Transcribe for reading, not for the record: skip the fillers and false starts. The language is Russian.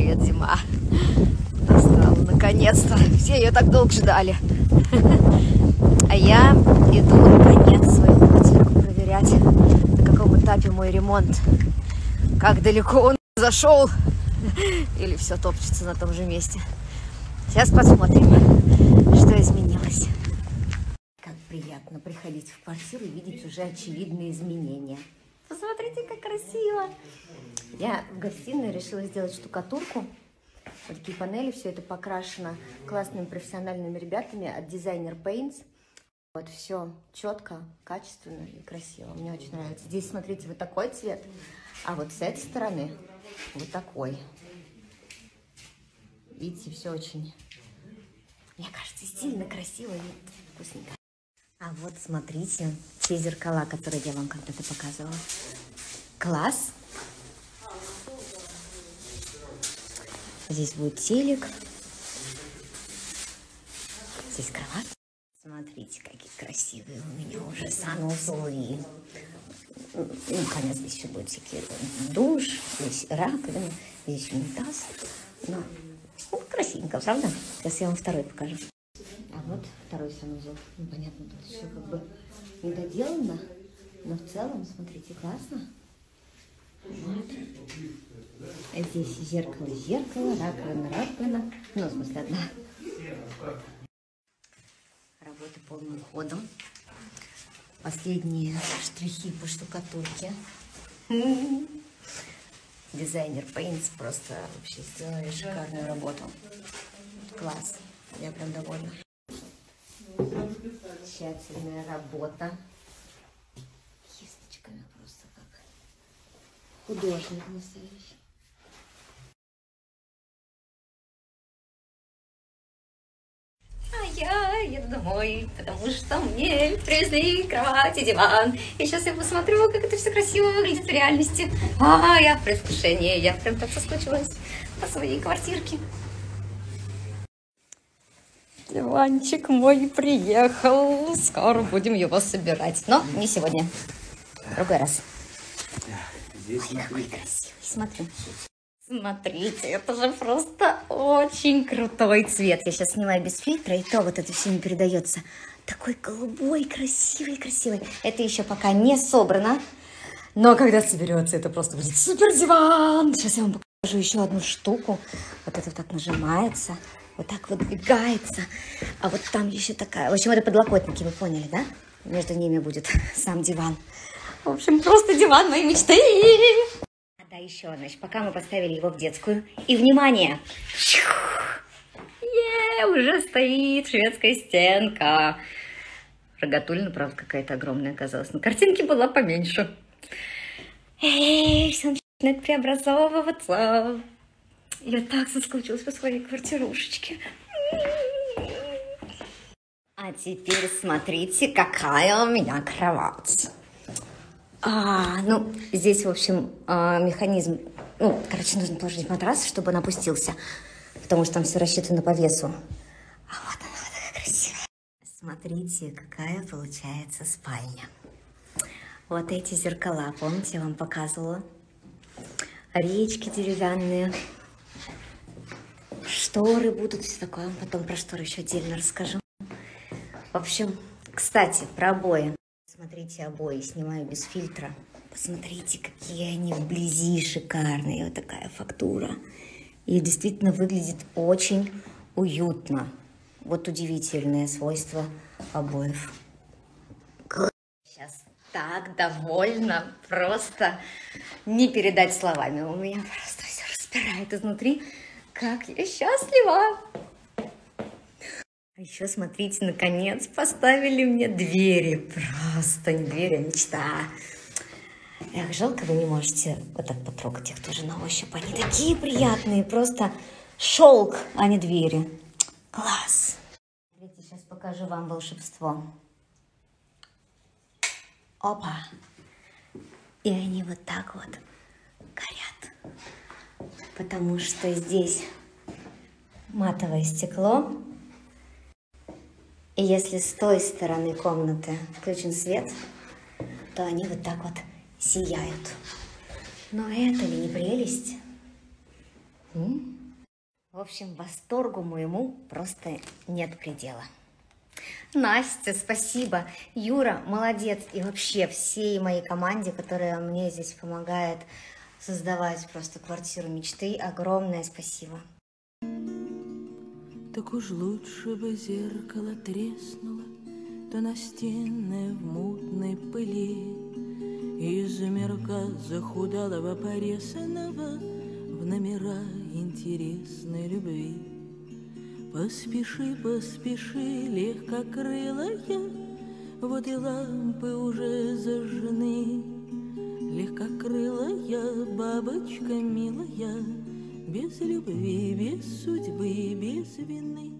Привет, зима. Настала наконец-то. Все ее так долго ждали. А я иду наконец свою квартирку проверять, на каком этапе мой ремонт. Как далеко он зашел. Или все топчется на том же месте. Сейчас посмотрим, что изменилось. Как приятно приходить в квартиру и видеть уже очевидные изменения. Посмотрите, как красиво. Я в гостиной решила сделать штукатурку. Вот такие панели, все это покрашено классными профессиональными ребятами от Designer Paints. Вот все четко, качественно и красиво. Мне очень нравится. Здесь, смотрите, вот такой цвет, а вот с этой стороны вот такой. Видите, все очень, мне кажется, стильно, красиво и вкусненько. А вот смотрите, те зеркала, которые я вам когда-то показывала. Класс. Здесь будет телек. Здесь кровать. Смотрите, какие красивые у меня уже санузлы. Ну, конечно, здесь еще будет всякие душ, здесь раковина, здесь унитаз. Но красивенько, правда? Сейчас я вам второй покажу. А вот второй санузел. Ну, понятно, тут еще как бы не доделано, но в целом, смотрите, классно. Вот. Здесь зеркало, раковина. Ну, в смысле, одна. Работа полным ходом. Последние штрихи по штукатурке. Designer Paints просто вообще сделали шикарную работу. Класс. Я прям довольна. Тщательная работа. Кисточками просто как художник настоящий. А я еду домой, потому что мне привезли кровать и диван. И сейчас я посмотрю, как это все красиво выглядит в реальности. Я в предвкушении. Я прям так соскучилась по своей квартирке. Диванчик мой приехал. Скоро будем его собирать. Но не сегодня. В другой раз. Ой, какой красивый. Смотри. Смотрите, это же просто очень крутой цвет. Я сейчас снимаю без фильтра, и то вот это все не передается. Такой голубой, красивый. Это еще пока не собрано. Но когда соберется, это просто будет супер диван. Сейчас я вам покажу еще одну штуку. Вот это вот так нажимается. Вот так выдвигается. А вот там еще такая. В общем, это подлокотники, вы поняли, да? Между ними будет сам диван. В общем, просто диван моей мечты. Да, еще, значит, пока мы поставили его в детскую. И, внимание! Уже стоит шведская стенка. Рогатулина, правда, какая-то огромная оказалась. На картинке была поменьше. Все начинает преобразовываться. Я так соскучилась по своей квартирушечке. А теперь смотрите, какая у меня кровать. Ну, здесь, в общем, механизм... Ну, короче, нужно положить матрас, чтобы он опустился. Потому что там все рассчитано по весу. А вот она, вот такая красивая. Смотрите, какая получается спальня. Вот эти зеркала, помните, я вам показывала? Речки деревянные. Шторы будут, все такое. Потом про шторы еще отдельно расскажу. В общем, кстати, про обои. Смотрите, обои снимаю без фильтра. Посмотрите, какие они вблизи шикарные. Вот такая фактура. И действительно выглядит очень уютно. Вот удивительное свойство обоев. Сейчас так довольна. Просто не передать словами. У меня просто все распирает изнутри. Как я счастлива! А еще, смотрите, наконец поставили мне двери. Просто не двери, а мечта. Эх, жалко, вы не можете вот так потрогать их тоже на ощупь. Они такие приятные, просто шелк, а не двери. Класс! Смотрите, сейчас покажу вам волшебство. Опа! И они вот так вот горят. Потому что здесь матовое стекло. И если с той стороны комнаты включен свет, то они вот так вот сияют. Но это ли не прелесть? В общем, восторгу моему просто нет предела. Настя, спасибо. Юра, молодец. И вообще всей моей команде, которая мне здесь помогает создавать просто квартиру мечты, огромное спасибо. Так уж лучше бы зеркало треснуло, то настенное в мутной пыли, из мирка захудалого порезанного в номера интересной любви. Поспеши, поспеши, легкокрылая, вот и лампы уже зажжены. Легкокрылая бабочка милая, без любви, без судьбы, без вины.